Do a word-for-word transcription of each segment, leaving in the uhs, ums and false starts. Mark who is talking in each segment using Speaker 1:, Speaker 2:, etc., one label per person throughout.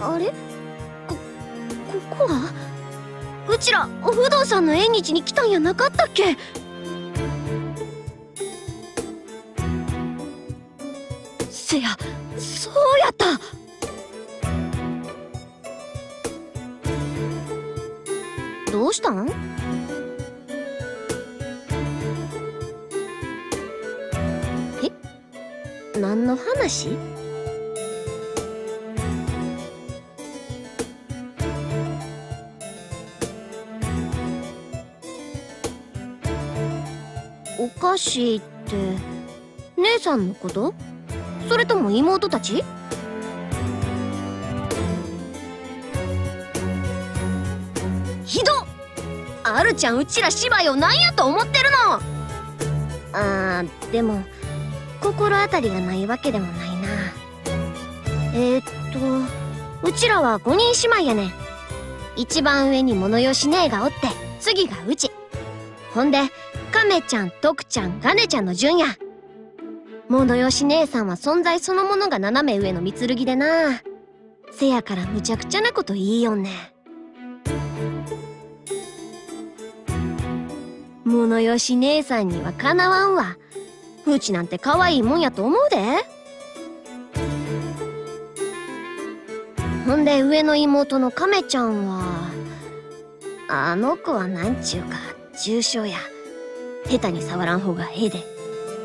Speaker 1: あれ、こ、ここはうちら不動産の縁日に来たんやなかったっけ？せや、そうやった。どうしたん？え？何の話？おかしいって姉さんのこと？それとも妹たち？ひどっ！あるちゃんうちら姉妹を何やと思ってるの？あー、でも心当たりがないわけでもないな。えー、っとうちらはごにん姉妹やねん。一番上に物吉姉がおって、次がうち。ほんで亀ちゃん、徳ちゃん、ガネちゃんの順や。物吉姉さんは存在そのものが斜め上の三剣でな。せやからむちゃくちゃなこと言いよんねん。物吉姉さんにはかなわんわ。うちなんて可愛いもんやと思うで。ほんで上の妹の亀ちゃんは、あの子はなんちゅうか重症や。下手に触らん方がええで。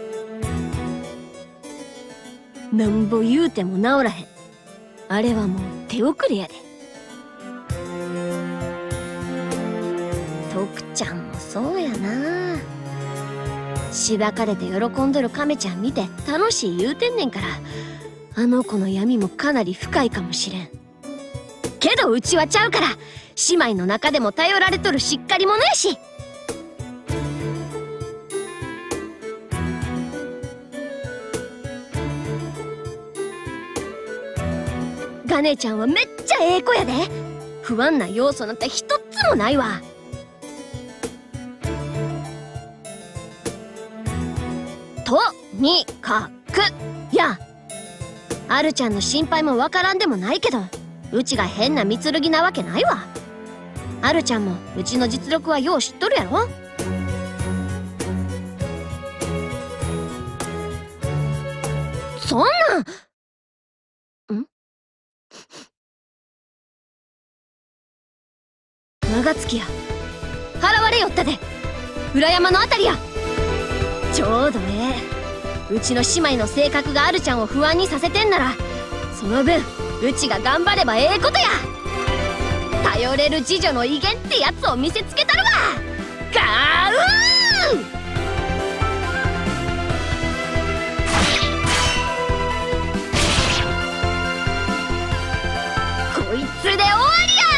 Speaker 1: なんぼ言うても治らへん。あれはもう手遅れやで。徳ちゃんもそうやな。しばかれて喜んどる亀ちゃん見て楽しい言うてんねんから、あの子の闇もかなり深いかもしれん。けどうちはちゃうから、姉妹の中でも頼られとるしっかり者やし。ガネちゃんはめっちゃええ子やで。不安な要素なんて一つもないわ。とにかくや、あるちゃんの心配もわからんでもないけど、うちが変な三剣なわけないわ。あるちゃんもうちの実力はよう知っとるやろ。そんなん長月や、払われよったで。裏山のあたりや。ちょうどええ。うちの姉妹の性格があるちゃんを不安にさせてんなら、その分うちが頑張ればええことや。頼れる次女の威厳ってやつを見せつけたるわ。ガーウー！こいつで終わりや。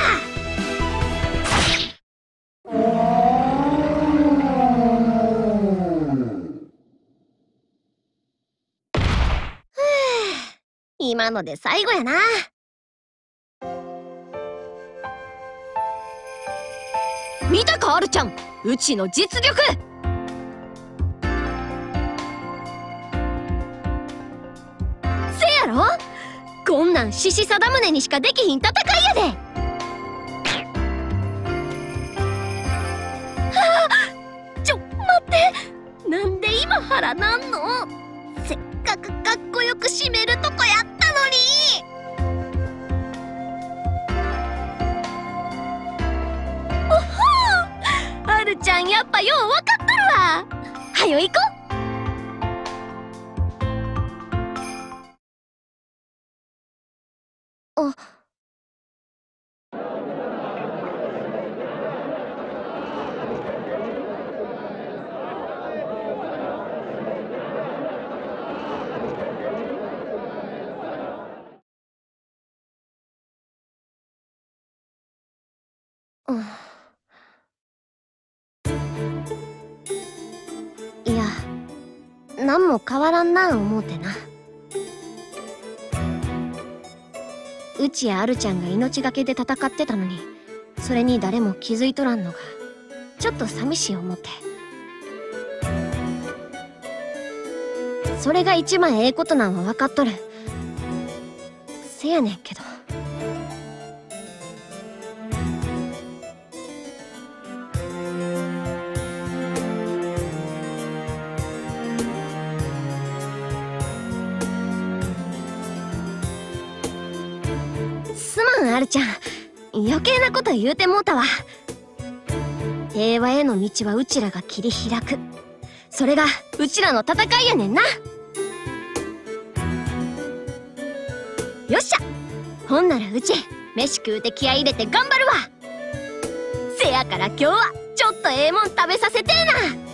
Speaker 1: 今ので最後やな。見たかあるちゃん、うちの実力。せやろ、こんなん獅子定宗にしかできひん戦いやで。はあ、ちょ待って、なんで今腹なんの？せっかくかっこよく締めるとこやったのに。おほー、あるちゃんやっぱよう分かっとるわ。はよ行こう。あ、いや、何も変わらんな思うてな。うちやあるちゃんが命がけで戦ってたのに、それに誰も気づいとらんのがちょっと寂しい思って。それが一番ええことなんは分かっとる。せやねんけど。 なるちゃん、余計なこと言うてもうたわ。平和への道はうちらが切り開く。それがうちらの戦いやねんな。よっしゃ、ほんならうち飯食うて気合い入れて頑張るわ。せやから今日はちょっとええもん食べさせてえな。